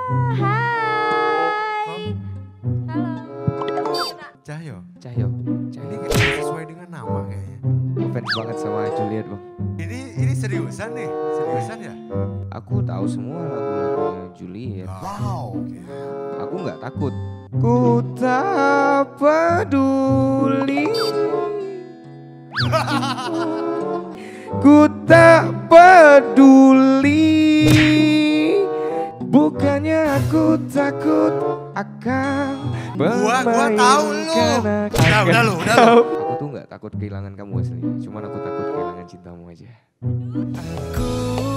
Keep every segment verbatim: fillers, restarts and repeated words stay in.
Hai. Halo. Cahyo. Cahyo. Ini kayak sesuai dengan nama kayaknya. Ngefans banget sama Juliet bang. Ini ini seriusan nih, seriusan ya? Aku tahu semua lagu-lagunya Juliet. Wow. Aku nggak takut. Ku tak peduli. Ku tak peduli. Bukannya aku takut akan Gua gua tahu lu. Udah udah lu, udah lu. Aku tuh nggak takut kehilangan kamu aslinya. Cuman aku takut kehilangan cintamu aja. Aku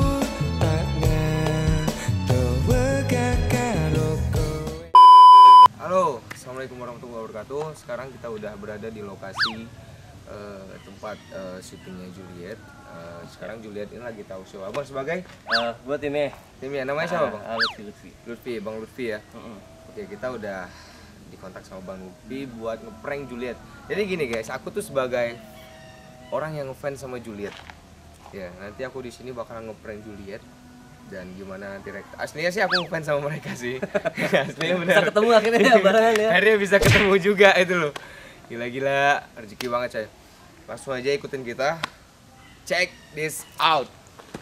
Halo, assalamualaikum warahmatullahi wabarakatuh. Sekarang kita udah berada di lokasi uh, tempat uh, syutingnya Juliet. Uh, sekarang Juliet ini lagi tahu show. Abang sebagai Uh, buat ini timnya namanya siapa bang? uh, Lutfi Lutfi. Lutfi, Bang Lutfi ya. Mm-mm. Oke, kita udah dikontak sama Bang Lutfi buat ngeprank Juliet. Jadi gini guys, aku tuh sebagai orang yang ngefans sama Juliet. Ya, nanti aku di sini bakalan ngeprank Juliet dan gimana nanti rek. Aslinya sih aku ngefans sama mereka sih. Aslinya benar. Bisa ketemu akhirnya ya barengan ya. Akhirnya bisa ketemu juga itu loh. Gila-gila, rezeki banget coy. Langsung aja ikutin kita. Check this out.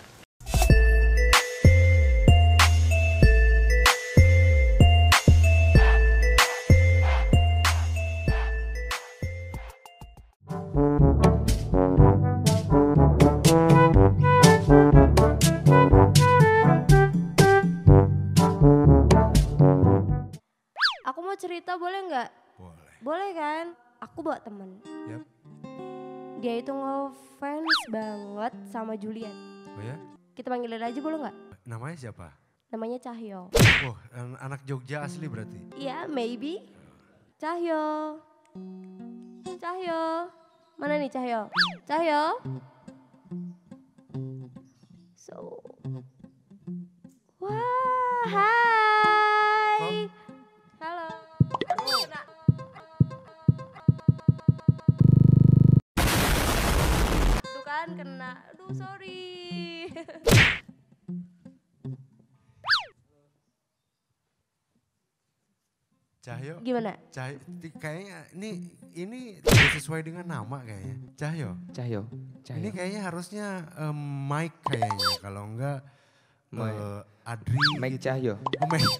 Aku mau cerita boleh nggak? Boleh. Boleh kan? Aku bawa temen. Yap. Dia itu ngefans banget sama Juliet. Oh ya? Kita panggilin aja boleh nggak? Namanya siapa? Namanya Cahyo. Oh, an- anak Jogja asli berarti. Iya, maybe. Cahyo. Cahyo. Mana nih Cahyo? Cahyo. So. Wah, hai. Halo. Nah. Aduh kan kena. Aduh sorry. Cahyo. Gimana? Cahyo, ti- kayaknya ini ini tidak sesuai dengan nama kayaknya. Cahyo. Cahyo. Cahyo. Ini kayaknya harusnya em, Mike kayaknya, kalau enggak Mike. eh, Adri. Mike gitu. Cahyo. Oh, Mike.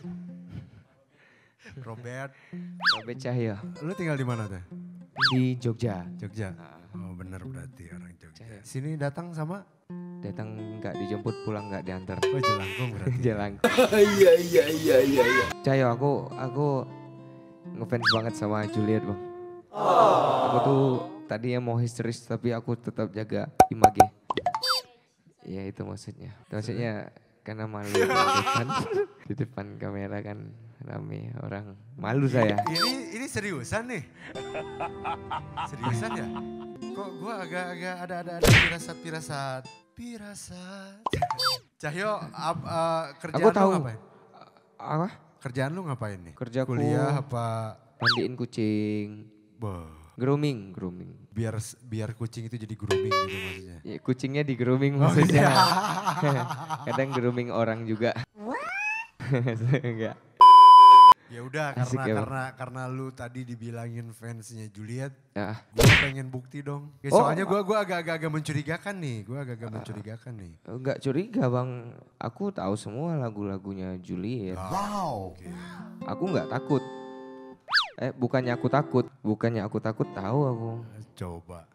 Robert. Robert Cahyo Lu tinggal di mana tuh? di Jogja. Jogja. Ah. Oh benar berarti orang Jogja. Cahyo. Sini datang sama? Datang nggak dijemput, pulang nggak diantar. Oh Jelangkung berarti. Jalan. Iya iya iya iya iya. Cahyo, aku aku ngefans banget sama Juliet bang. Aku tuh tadinya mau histeris tapi aku tetap jaga image. Iya itu maksudnya. Maksudnya karena malu di depan, di depan kamera kan rame orang, malu saya. Ini ini seriusan nih? Seriusan ya? Kok gua agak-agak ada ada ada pirasat-pirasat. Pirasat. Cahyo, ap, eh, kerjaan Aku lu tahu. ngapain? Apa? Kerjaan lu ngapain nih? Kerjaku Kuliah apa? mandiin kucing, Bah, grooming, grooming. biar biar kucing itu jadi grooming gitu maksudnya. Ya, kucingnya di grooming Oh, maksudnya. iya. Kadang grooming orang juga. Enggak. Ya udah Asik karena ya, Bang. karena karena lu tadi dibilangin fansnya Juliet, Ya. gue pengen bukti dong. Ya, Oh. soalnya gue gua agak-agak agak mencurigakan nih, gue agak-agak mencurigakan nih. Enggak curiga bang, aku tahu semua lagu-lagunya Juliet. Wow. Aku nggak takut. Eh bukannya aku takut, bukannya aku takut, tahu aku. Coba.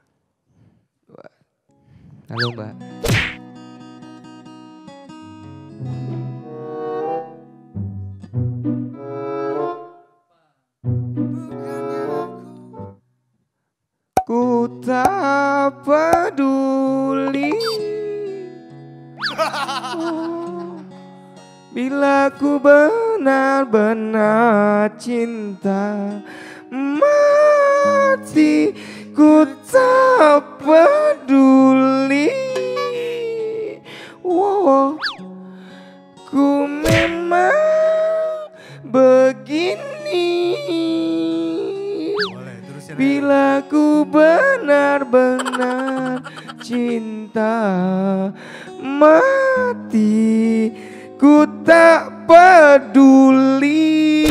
Halo mbak. Ku tak peduli. Bila ku benar-benar cinta mati, ku tak peduli. Wow, ku memang begini. Boleh terusin. Bila ku benar-benar cinta mati, ku tak peduli. peduli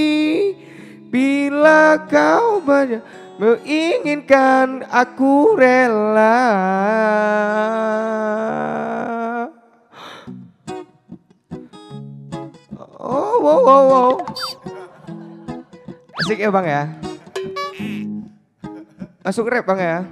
bila kau banyak menginginkan, aku rela. Oh, wow, wow, wow. Asik ya bang ya. Masuk rap bang ya.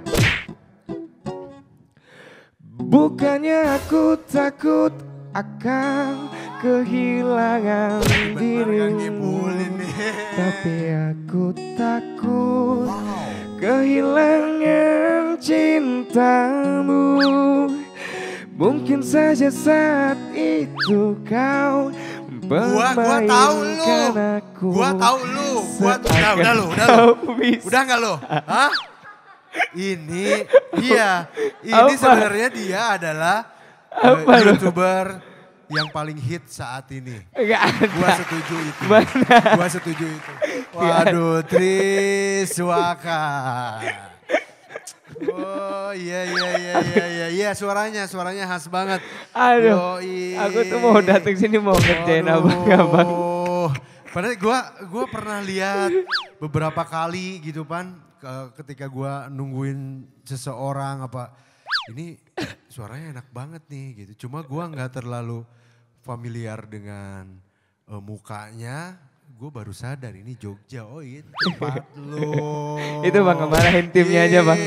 Bukannya aku takut akan kehilangan dirimu, tapi aku takut kehilangan cintamu. Mungkin saja saat itu kau Gua, gua tahu lu, aku, gua tahu lu, gua udah, udah lu, udah lu, udah nggak lu? Hah? Ini, iya, ini sebenarnya dia adalah uh, YouTuber yang paling hit saat ini. Gua setuju itu, gua setuju itu. Waduh, Triswaka. Oh iya iya iya iya iya iya suaranya suaranya khas banget. Aduh, Yoi. aku tuh mau datang sini mau ngerjain abang-abang. Padahal gue gua pernah lihat beberapa kali gitu Pan, ke- ketika gue nungguin seseorang apa, ini suaranya enak banget nih gitu. Cuma gue nggak terlalu familiar dengan uh, mukanya. Gue baru sadar ini Jogja, oh iya tempat lo. Itu bang, kemarahin timnya aja bang.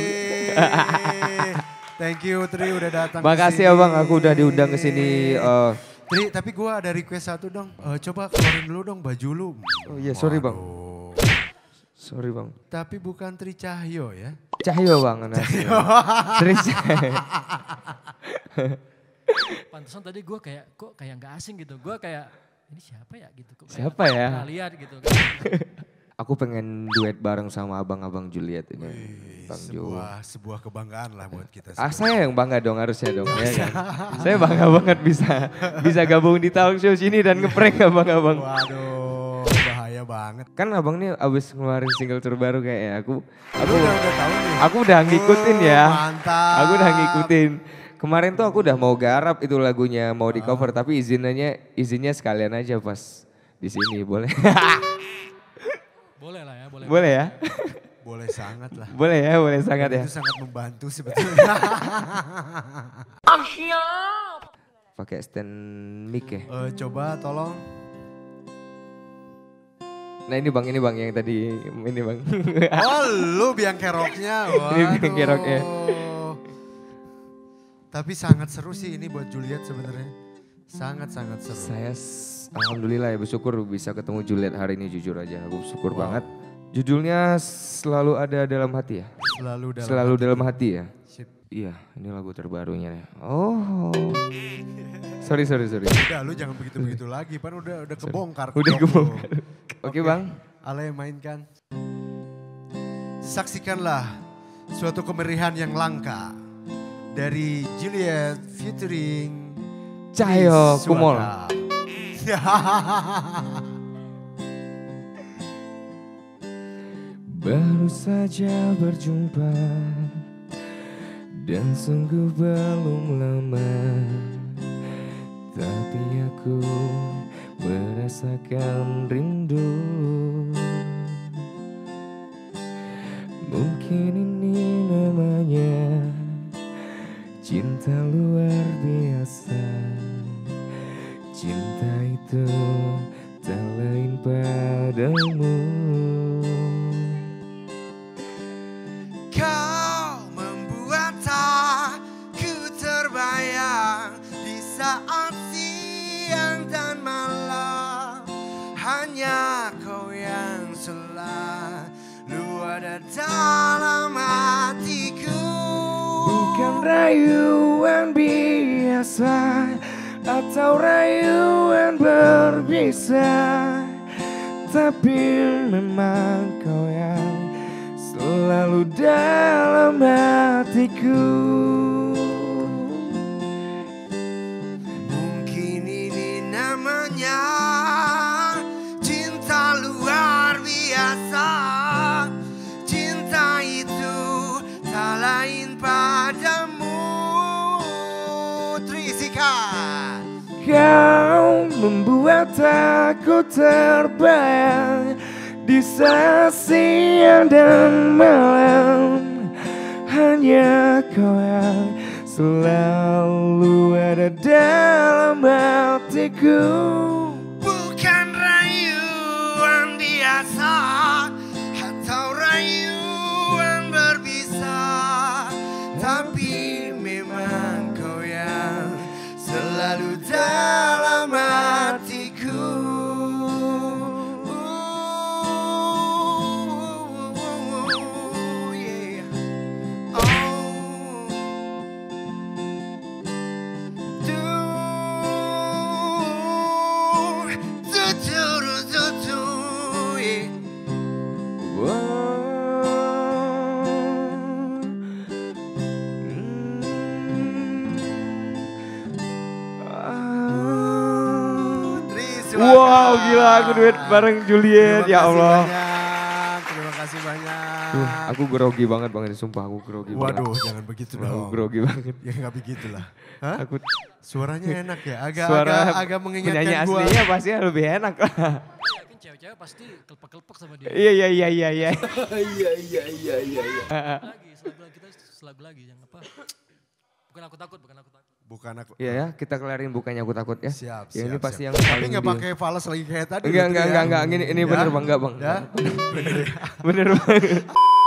Thank you Tri udah datang. Makasih ya bang, aku udah diundang ke sini. Uh, Tri, tapi gue ada request satu dong. Uh, coba keluarin dulu dong baju lu. oh iya sorry bang. Waduh. Sorry bang. Tapi bukan Tri Cahyo ya. Cahyo bang. Tri Cahyo. Pantesan tadi gue kayak kok kayak nggak asing gitu. Gue kayak ini siapa ya gitu. Kok Siapa ya? Nggak lihat gitu kan. Aku pengen duet bareng sama abang-abang Juliet ini. Wih, Bang Jo. sebuah, sebuah kebanggaan lah buat kita. Ah semua. saya yang bangga dong harusnya dong. Ya kan? Saya bangga banget bisa bisa gabung di talk show sini dan ngeprank abang-abang. Waduh, bahaya banget. Kan abang nih abis ngeluarin single terbaru kayaknya aku. Aku Lu udah, udah tahu nih. aku udah ngikutin ya. Mantap. Aku udah ngikutin. Kemarin tuh aku udah mau garap itu lagunya mau di cover tapi izinnya izinnya sekalian aja pas di sini boleh. Boleh lah ya, boleh. Boleh ya? Boleh sangat lah. Boleh ya, boleh sangat ya. Itu sangat membantu sebetulnya. Pakai stand mic ya. Eh, coba tolong. Nah ini bang, ini bang yang tadi ini bang. Oh lu biang keroknya. Ini biang Waduh. keroknya. Tapi sangat seru sih ini buat Juliet sebenarnya. Sangat-sangat seru. Saya s- alhamdulillah ya bersyukur bisa ketemu Juliet hari ini jujur aja. Aku bersyukur Wow. banget. Judulnya selalu ada dalam hati ya. Selalu dalam Selalu hati. dalam hati ya. Sip. Iya, ini lagu terbarunya ya. Oh. Sorry, sorry, sorry. Udah lu jangan begitu-begitu lagi. Pan udah udah kebongkar. Udah kedok lu. kebongkar. Oke bang. Ale mainkan. Saksikanlah suatu kemerihan yang langka dari Juliet featuring Cahyo Triswaka. Kumol. Baru saja berjumpa dan sungguh belum lama, tapi aku merasakan rindu. Mungkin ini namanya cinta luar biasa. Cinta itu tak lain padamu. Kau membuat aku terbayang di saat siang dan malam. Hanya kau yang selalu ada dalam hatiku. Bukan rayuan biasa atau rayuan berbisa, tapi memang kau yang selalu dalam hatiku. Mungkin ini namanya cinta luar biasa. Cinta itu tak lain padamu. Trisika. Kau membuat aku terbayang di saat siang dan malam. Hanya kau yang selalu ada dalam hatiku. Bukan rayuan biasa atau rayuan berbisa, tapi memang kau yang selalu dalam hatiku. Yeah. Oh. Do, do, do, do, do, yeah. Wow, gila aku duet bareng Juliet, ya Allah. Banyak, terima kasih banyak. Duh, aku grogi banget bang, ini sumpah aku grogi banget. Waduh, jangan begitu Aku dong. grogi banget. Ya nggak begitu lah. Hah? Aku Suaranya enak ya, agak suara agak, agak mengingatkan penyanyi gua. aslinya pasti lebih enak lah. Gue yakin cewek-cewek pasti kelepek-kelepek sama dia. Iya iya iya iya iya. Iya iya iya iya iya. Lagi, selagu lagi kita selagu lagi yang apa? Bukan aku takut, bukan aku takut. Bukan aku. Iya ya, kita kelarin bukannya aku takut ya. Siap, Ya siap. ini pasti siap. yang Tapi paling nggak di- pakai fals lagi kayak tadi. Enggak berarti enggak ya? enggak enggak ini ini Ya? bener bang enggak bang. Ya? Bener banget.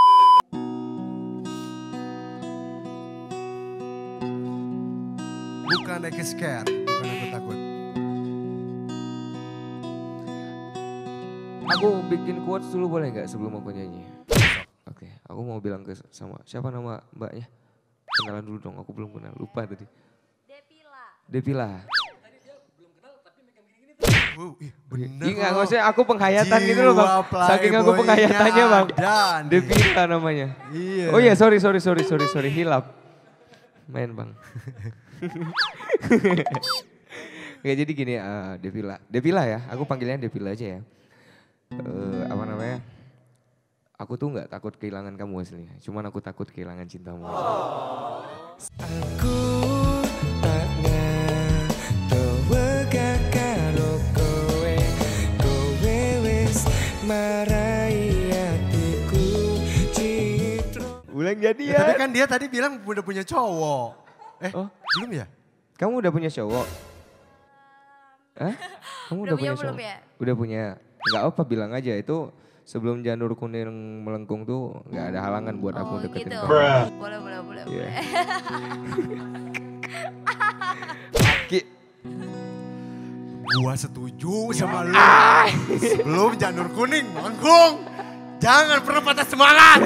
Bukan aku scare, bukan aku takut. Aku bikin quotes dulu boleh nggak sebelum aku nyanyi? Oke, aku mau bilang ke sama siapa nama mbaknya? Kenalan dulu dong, aku belum kenal, lupa tadi. Depila. Devila. Wow, ih, bener Iya nggak loh. maksudnya aku penghayatan gitu loh bang. Jiwa Saking aku playboy-nya penghayatannya bang. ada nih. Devila namanya. Iya. Oh iya sorry sorry sorry sorry sorry hilap. Main bang. Ya jadi gini uh, Devila. Devila ya, aku panggilnya Devila aja ya. Uh, apa namanya? Aku tuh nggak takut kehilangan kamu aslinya. Cuman aku takut kehilangan cintamu. Aku tak ngerti karo kowe, kowe wis marai hatiku citro. Ulang jadi Ya, tapi ya. kan dia tadi bilang udah punya cowok. Eh, Oh. belum ya? Kamu udah punya cowok? Hah? Kamu Udah udah, punya punya belum cowok? ya? Udah punya. Enggak apa bilang aja itu sebelum janur kuning melengkung tuh nggak ada halangan buat aku Oh deketin gitu. kamu. Boleh, boleh, boleh. Iya. boleh. Ki, Gua setuju sama lu. Sebelum janur kuning melengkung. Jangan pernah patah semangat.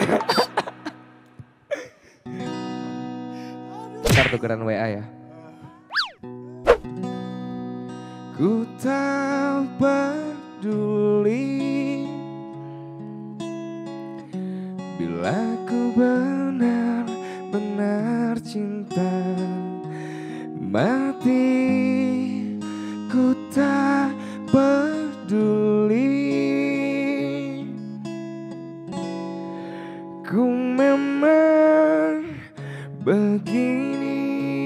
ntar tukeran W A ya. Ku tak peduli bila ku benar-benar cinta mati. Ku tak peduli. Ku memang begini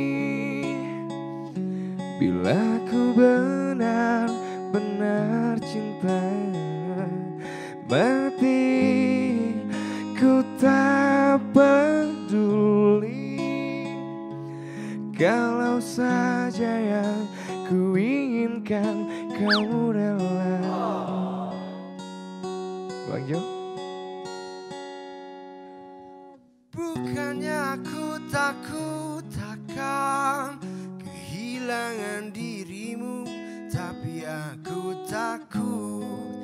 bila ku benar-benar cinta mati. Ku tak peduli kalau saja yang ku inginkan kamu rela. Bang Jo? Bukannya aku takut akan kehilangan dirimu, tapi aku takut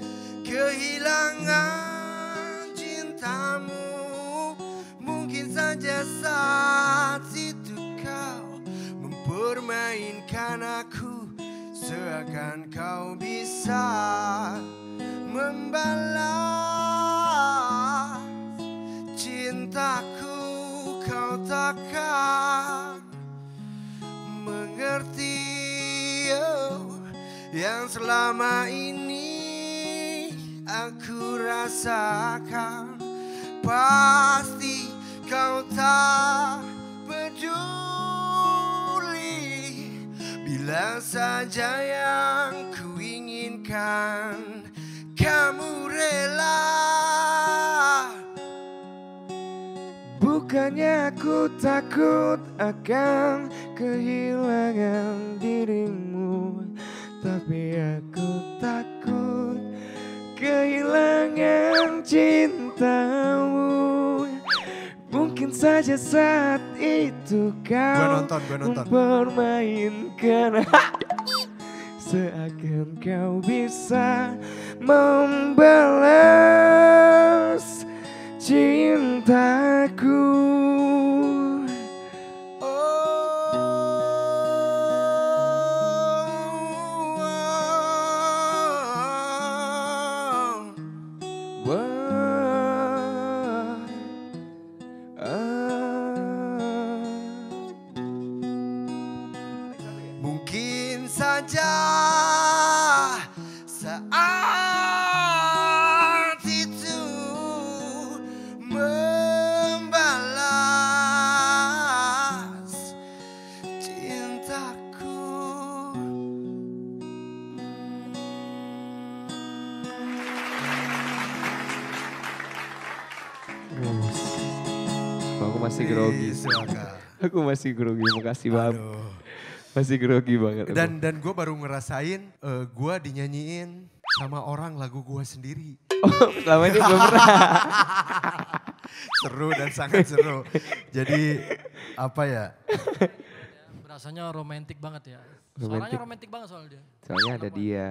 kehilangan cintamu. Mungkin saja saat itu kau mempermainkan aku, seakan kau bisa membalas cintaku. Kau takkan mengerti oh, yang selama ini aku rasakan. Pasti kau tak peduli bila saja yang Bukan kamu rela. Bukannya aku takut akan kehilangan dirimu, tapi aku takut kehilangan cintamu. Mungkin saja saat itu kau Gua nonton, gua nonton. mempermainkan seakan kau bisa membalas cintaku. Mungkin saja saat itu membalas cintaku. Aku masih grogi. Suaka. Aku masih grogi, makasih banget. Aduh. Masih grogi banget. aku. Dan dan gue baru ngerasain uh, gue dinyanyiin sama orang lagu gue sendiri. Oh, selama ini belum pernah. Seru dan sangat seru. Jadi apa ya? Berasanya romantis banget ya. Romantic. Suaranya romantis banget soalnya. Soalnya ada dia.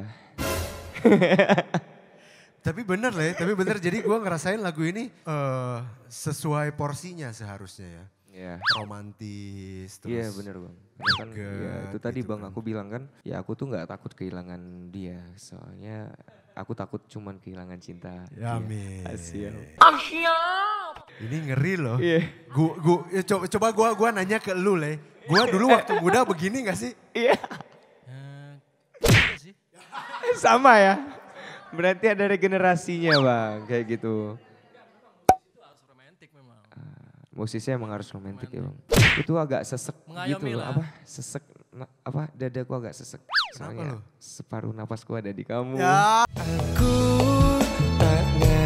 Tapi bener lah ya, tapi bener. Jadi gue ngerasain lagu ini uh, sesuai porsinya seharusnya ya. Iya. Romantis terus. Iya bener bang. Karena kan Juga, ya, itu tadi gitu bang kan. aku bilang kan, ya aku tuh nggak takut kehilangan dia. Soalnya aku takut cuman kehilangan cinta. Ya, dia. amin. Asyik. Ini ngeri loh. Iya. Gua, gua, ya, coba, coba gua, gua nanya ke lu Le. Gua dulu waktu muda begini gak sih? Iya. Eh, iya sih. Sama ya. Berarti ada regenerasinya bang, kayak gitu. Itu harus romantis memang. Musisinya emang harus romantis ya bang. Itu agak sesek Mengayomi gitu loh. lah. Apa? Sesek, na- apa dadaku agak sesek. Soalnya lo? separuh napasku ada di kamu. Ya. Aku tak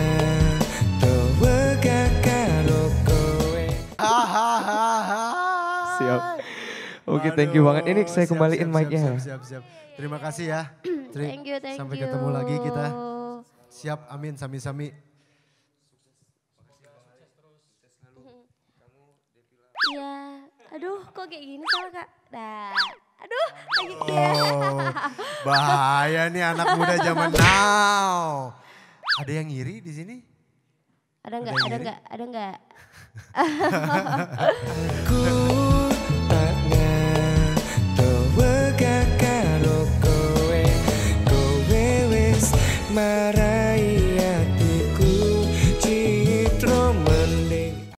ngerti karo kowe. Hahaha. Siap. Oke, thank you banget. Ini saya Siap, kembaliin siap, mic-nya. Siap, siap, siap. Terima kasih ya. Tri. Thank you, thank Sampai you. ketemu lagi kita. Siap, amin, sami-sami. Iya. Aduh, kok kayak gini sama Kak? Dah. Aduh, lagi ya. Oh, bahaya nih anak muda zaman now. Ada yang ngiri di sini? Ada enggak? Ada Ada yang enggak? Ada enggak? Aku tak ngerti karo kowe. Kowe wis marah